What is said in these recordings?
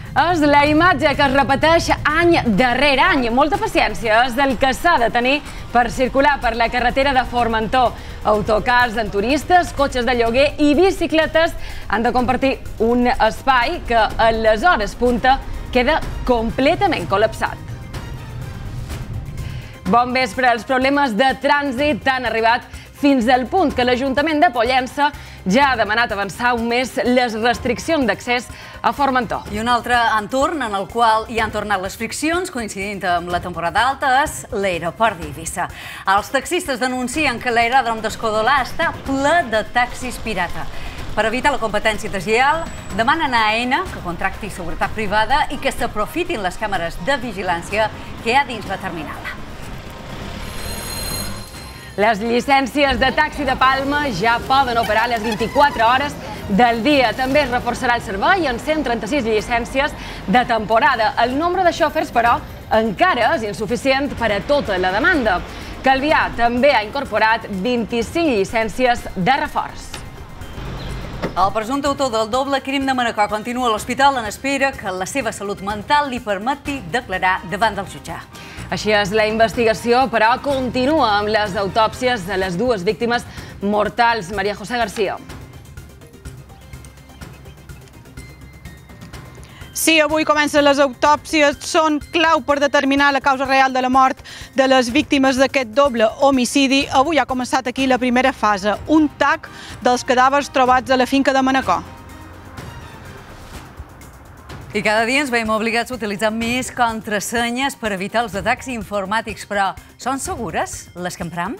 És la imatge que es repeteix any darrere any. Molta paciència és el que s'ha de tenir per circular per la carretera de Formentor. Autocars amb turistes, cotxes de lloguer i bicicletes han de compartir un espai que a les hores punta queda completament col·lapsat. Bon vespre. Els problemes de trànsit han arribat fins al punt que l'Ajuntament de Pollença ja ha demanat avançar un mes les restriccions d'accés a Formentor. I un altre entorn en el qual hi han tornat les friccions, coincidint amb la temporada alta, és l'aeroport d'Eivissa. Els taxistes denuncien que l'aeròdrom d'Escodolà està ple de taxis pirata. Per evitar la competència deslleial, demanen a AENA que contracti seguretat privada i que s'aprofitin les càmeres de vigilància que hi ha dins la terminal. Les llicències de taxi de Palma ja poden operar les 24 hores del dia. També es reforçarà el servei en 136 llicències de temporada. El nombre de xòfers, però, encara és insuficient per a tota la demanda. Calvià també ha incorporat 25 llicències de reforç. El presumpte autor del doble crim de Manacor continua a l'hospital en espera que la seva salut mental li permeti declarar davant del jutge. Així és la investigació, però continua amb les autòpsies de les dues víctimes mortals. Maria José García. Sí, avui comencen les autòpsies, són clau per determinar la causa real de la mort de les víctimes d'aquest doble homicidi. Avui ha començat aquí la primera fase, un tac dels cadàvers trobats a la finca de Manacor. I cada dia ens veiem obligats a utilitzar més contrasenyes per evitar els atacs informàtics, però són segures les que empram?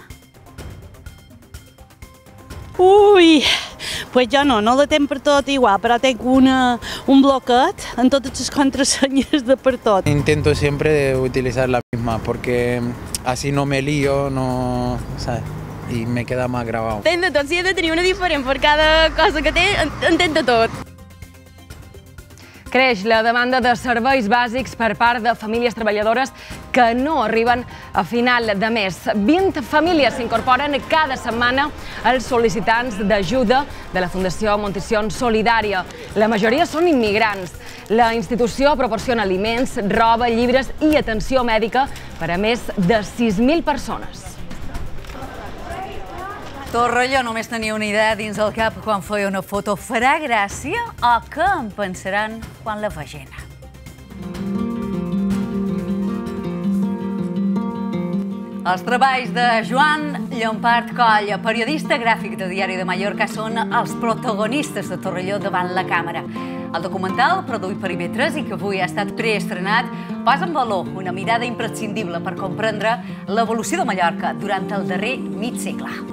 Ui, pues jo no la tenc per tot igual, però tenc un bloquet en totes les contrasenyes de per tot. Intento siempre utilizar la misma porque así no me lío, no, ¿sabes? Y me queda más grabado. Tenc de tot, si he de tenir una diferent per cada cosa que té, entenc de tot. Creix la demanda de serveis bàsics per part de famílies treballadores que no arriben a final de mes. 20 famílies s'incorporen cada setmana als sol·licitants d'ajuda de la Fundació Montición Solidària. La majoria són immigrants. La institució proporciona aliments, roba, llibres i atenció mèdica per a més de 6.000 persones. Torroella només tenia una idea dins el cap quan feia una foto. Farà gràcia o què en pensaran quan la vegin? Els treballs de Joan Llompart Coll, periodista gràfic de Diari de Mallorca, són els protagonistes de Torelló davant la càmera. El documental, produït per IB3 i que avui ha estat preestrenat, posa en valor una mirada imprescindible per comprendre l'evolució de Mallorca durant el darrer mig segle.